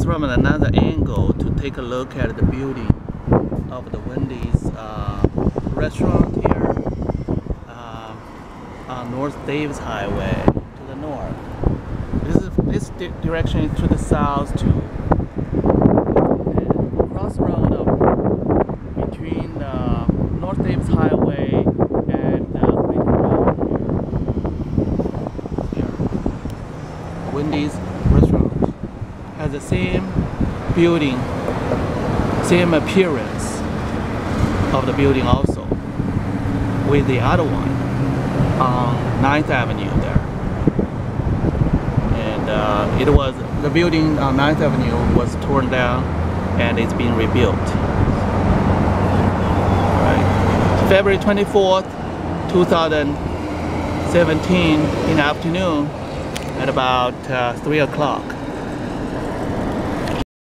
from another angle to take a look at the building of the Wendy's restaurant here on North Davis Highway to the north. This direction is to the south too. And crossroad between North Davis Highway and Clayton Road here. Wendy's restaurant has the same building, same appearance of the building also, with the other one on 9th Avenue there. And the building on 9th Avenue was torn down and it's being rebuilt. Right. February 24th, 2017 in the afternoon at about 3 o'clock.